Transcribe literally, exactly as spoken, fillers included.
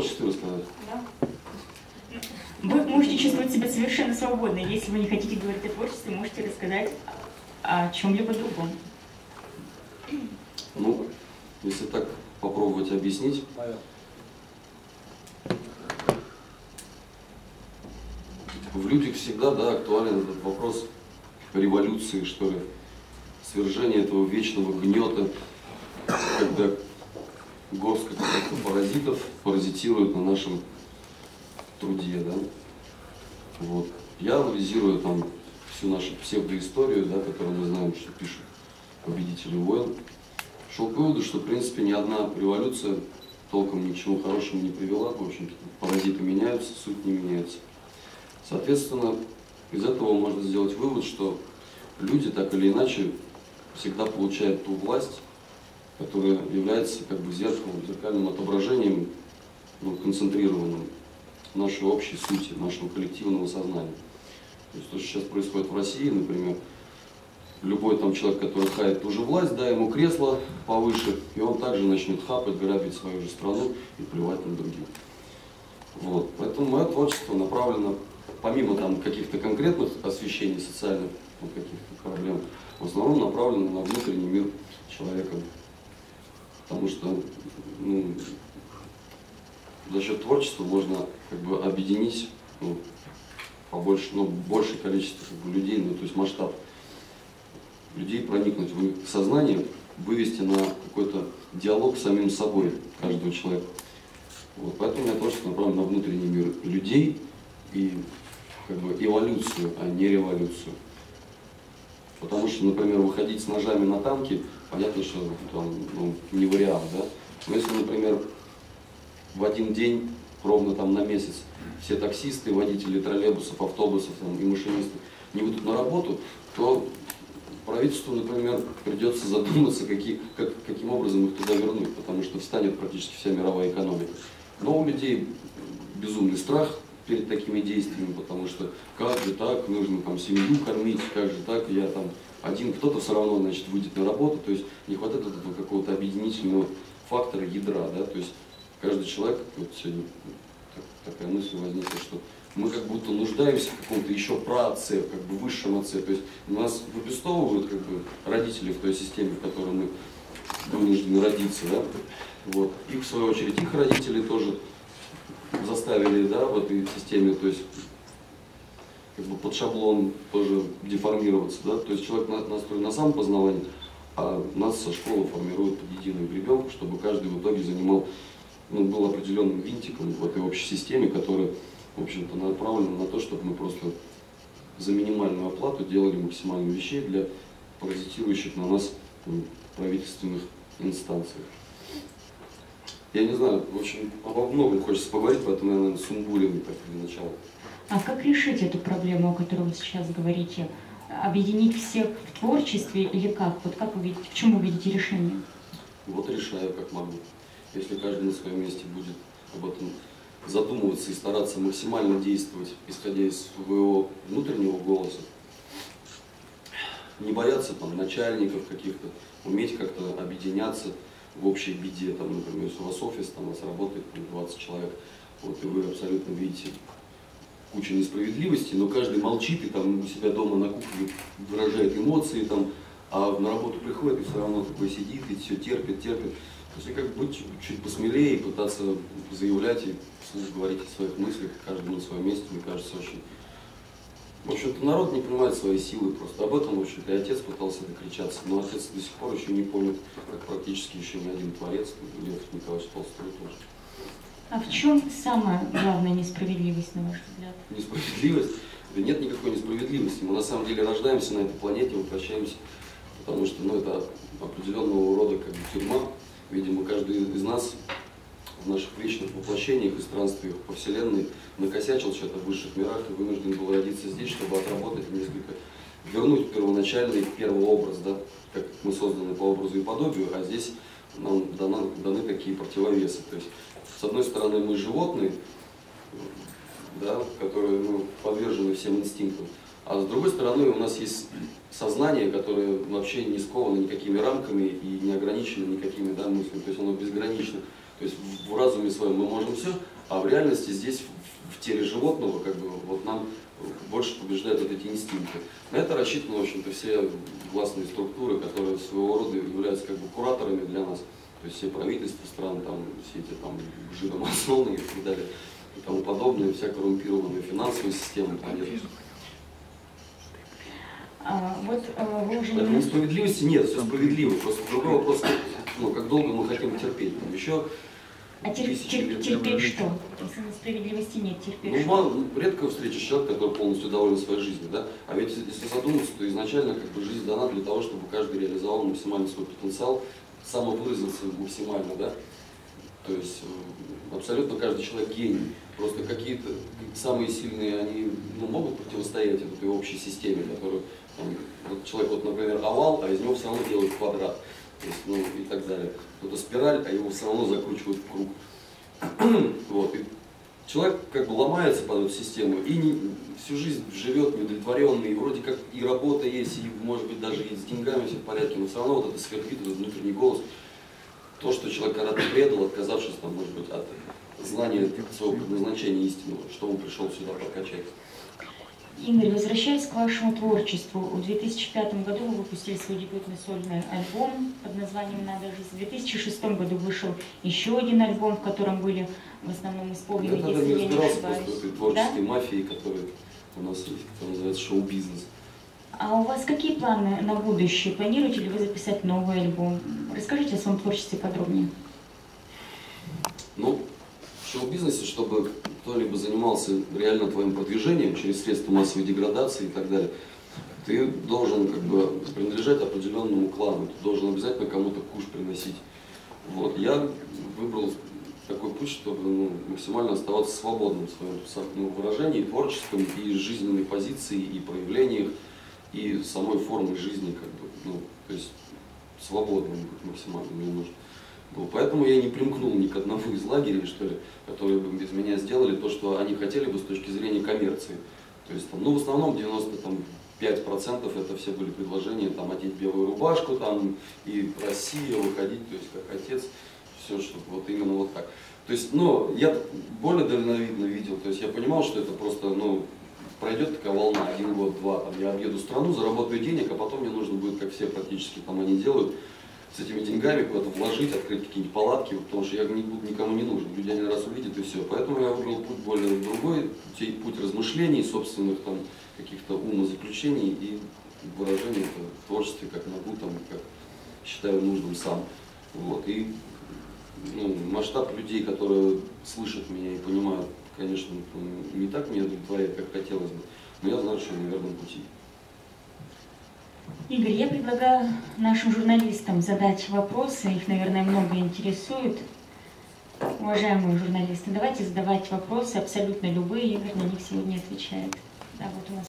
творчестве рассказать? Да. Вы можете чувствовать себя совершенно свободно. Если вы не хотите говорить о творчестве, можете рассказать о чем-либо другом. Ну, если так попробовать объяснить. В людях всегда, да, актуален этот вопрос революции, что ли, свержения этого вечного гнета, когда горстка каких-то паразитов паразитирует на нашем труде, да. Вот. Я анализирую там всю нашу псевдоисторию, да, которую мы знаем, что пишут победители войн, шел к выводу, что в принципе ни одна революция толком ни к чему хорошему не привела, в общем-то, паразиты меняются, суть не меняется. Соответственно, из этого можно сделать вывод, что люди так или иначе всегда получают ту власть, которая является как бы зеркалом, зеркальным отображением, ну, концентрированным нашей общей сути, нашего коллективного сознания. То есть то, что сейчас происходит в России, например, любой там человек, который хает ту же власть, дай ему кресло повыше, и он также начнет хапать, грабить свою же страну и плевать на других. Вот. Поэтому мое творчество направлено, помимо там каких-то конкретных освещений социальных, вот, каких-то проблем, в основном направлено на внутренний мир человека. Потому что, ну, за счет творчества можно как бы объединить, ну, побольше, ну, большее количество как бы, людей, ну, то есть масштаб людей, проникнуть в их сознание, вывести на какой-то диалог с самим собой каждого человека. Вот, поэтому я творчество направлено на внутренний мир людей и как бы эволюцию, а не революцию. Потому что, например, выходить с ножами на танки, понятно, что там, ну, не вариант, да? Но если, например, в один день, ровно там на месяц, все таксисты, водители троллейбусов, автобусов там, и машинисты не выйдут на работу, то правительству, например, придется задуматься, какие, как, каким образом их туда вернуть, потому что встанет практически вся мировая экономика. Но у людей безумный страх перед такими действиями, потому что как же так, нужно там семью кормить, как же так, я там один, кто-то все равно, значит, выйдет на работу, то есть не хватает этого какого-то объединительного фактора, ядра, да, то есть каждый человек, вот сегодня так, такая мысль возникла, что мы как будто нуждаемся в каком-то еще праотце, как бы высшем отце, то есть нас выпестовывают как бы родители в той системе, в которой мы вынуждены родиться, да, вот, и в свою очередь их родители тоже заставили, да, в этой системе, то есть как бы под шаблон тоже деформироваться, да, то есть человек настроен на самопознавание, а нас со школы формируют под единую гребенку, чтобы каждый в итоге занимал, ну, был определенным винтиком в этой общей системе, которая, в общем-то, направлена на то, чтобы мы просто за минимальную оплату делали максимально вещей для паразитирующих на нас, ну, правительственных инстанциях. Я не знаю, в общем, обо многом хочется поговорить, поэтому я, наверное, сумбурен так для начала. А как решить эту проблему, о которой вы сейчас говорите? Объединить всех в творчестве или как? Вот как вы видите, в чем вы видите решение? Вот решаю, как могу. Если каждый на своем месте будет об этом задумываться и стараться максимально действовать, исходя из своего внутреннего голоса, не бояться там начальников каких-то, уметь как-то объединяться в общей беде, там, например, если у вас офис, там у вас работает двадцать человек, вот, и вы абсолютно видите кучу несправедливости, но каждый молчит и там у себя дома на кухне выражает эмоции, там, а на работу приходит и все равно такой сидит и все терпит, терпит. То есть как быть чуть посмелее и пытаться заявлять и вслух говорить о своих мыслях, каждому на своем месте, мне кажется, очень... В общем-то, народ не понимает свои силы, просто об этом, в общем-то, и отец пытался докричаться, но отец до сих пор еще не помнит, как практически еще ни один творец, Лев Николаевич Толстой тоже. А в чем самая главная несправедливость, на ваш взгляд? Несправедливость? Да нет никакой несправедливости. Мы на самом деле рождаемся на этой планете, воплощаемся, потому что, ну, это определенного рода как бы тюрьма. Видимо, каждый из нас в наших вечных воплощениях и странствиях по Вселенной накосячил что-то в высших мирах и вынужден был родиться здесь, чтобы отработать несколько, вернуть первоначальный первый образ, да, как мы созданы по образу и подобию, а здесь нам даны, даны такие противовесы. То есть, с одной стороны, мы животные, да, которые, ну, подвержены всем инстинктам, а с другой стороны, у нас есть сознание, которое вообще не сковано никакими рамками и не ограничено никакими, да, мыслями, то есть оно безгранично. То есть в разуме своем мы можем все, А в реальности здесь, в, в теле животного, как бы, вот нам больше побеждают вот эти инстинкты. На это рассчитаны, в общем-то, все властные структуры, которые своего рода являются как бы кураторами для нас. То есть все правительства стран, там, все эти там жидомасоны и так далее, и тому подобное, вся коррумпированная финансовая система планеты. А, вот а, вы уже Поэтому не... несправедливости нет, все справедливо. Просто другой вопрос, ну, как долго мы хотим терпеть. Там еще А тер, тысячи тер, лет. терпеть что? Если несправедливости нет, терпеть Ну, что? мало, редко встретишь человека, который полностью доволен своей жизнью, да? А ведь если задуматься, то изначально как бы жизнь дана для того, чтобы каждый реализовал максимально свой потенциал, самовыразился максимально, да? То есть абсолютно каждый человек гений. Просто какие-то самые сильные, они ну, могут противостоять этой общей системе, которую там, вот человек, вот, например, овал, а из него все равно делают квадрат. То есть, ну, и так далее. Кто-то спираль, а его все равно закручивают в круг. Вот. И человек как бы ломается под эту систему и не, всю жизнь живет неудовлетворенный, и вроде как и работа есть, и может быть даже и с деньгами все в порядке, но все равно вот это свербит, этот внутренний голос. То, что человек когда-то предал, отказавшись там, может быть, от знания своего предназначения истинного, что он пришел сюда прокачать. Игорь, возвращаясь к вашему творчеству, в две тысячи пятом году вы выпустили свой дебютный сольный альбом под названием «Надо жить». В две тысячи шестом году вышел еще один альбом, в котором были в основном исполнены, Я тогда если не я не разбирался ошибаюсь. просто в этой творческой Да? мафии, которая у нас есть, которая называется шоу-бизнес. А у вас какие планы на будущее? Планируете ли вы записать новый альбом? Расскажите о своем творчестве подробнее. Ну, в шоу-бизнесе, чтобы кто-либо занимался реально твоим продвижением через средства массовой деградации и так далее, ты должен как бы принадлежать определенному клану, ты должен обязательно кому-то куш приносить. Вот. Я выбрал такой путь, чтобы ну, максимально оставаться свободным в своем ну, выражении, творческом, и жизненной позиции, и проявлениях, и самой формы жизни, как бы, ну, то есть свободным быть максимально мне нужно. Ну, поэтому я не примкнул ни к одному из лагерей, что ли, которые бы без меня сделали то, что они хотели бы с точки зрения коммерции. То есть, там, ну, в основном девяносто пять процентов это все были предложения, там, одеть белую рубашку, там, и Россия выходить, то есть, как отец, все, что вот именно вот так. То есть, ну, я более дальновидно видел, то есть, я понимал, что это просто, ну, пройдет такая волна, один год, два, там, я объеду страну, заработаю денег, а потом мне нужно будет, как все практически там они делают, с этими деньгами куда-то вложить, открыть какие-нибудь палатки, потому что я не буду никому не нужен. Люди один раз увидят и все. Поэтому я выбрал путь более другой, путь размышлений, собственных там каких-то умозаключений и выражений в творчестве, как могу, там, как считаю нужным сам. Вот. И ну, масштаб людей, которые слышат меня и понимают, конечно, не так меня удовлетворяет, как хотелось бы, но я знаю, что я на верном пути. Игорь, я предлагаю нашим журналистам задать вопросы, их, наверное, много интересует. Уважаемые журналисты, давайте задавать вопросы, абсолютно любые, Игорь на них сегодня отвечает. Да, вот у нас